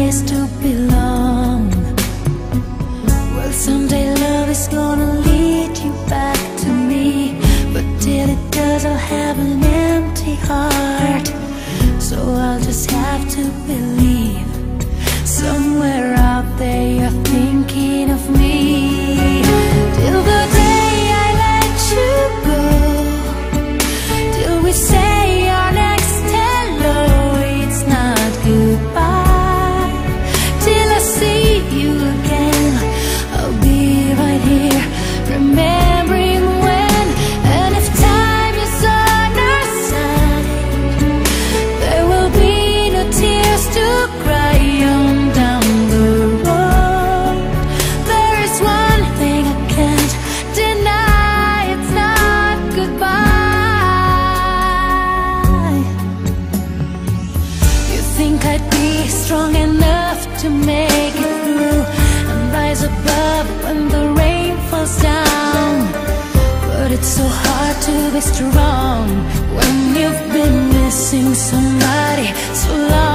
place to belong. Well, someday love is gonna lead you back to me, but till it does I'll have an empty heart. So I'll just have to believe somewhere out there you're thinking of me. Till the day I let you go, till we say our next hello, it's not goodbye. Till I see you again, I'll be right here, remembering when. And if time is on our side, there will be no tears to cry on down the road. There is one thing I can't deny, it's not goodbye. You think I'd be strong enough to make it through and rise above when the rain falls down, but it's so hard to be strong when you've been missing somebody so long.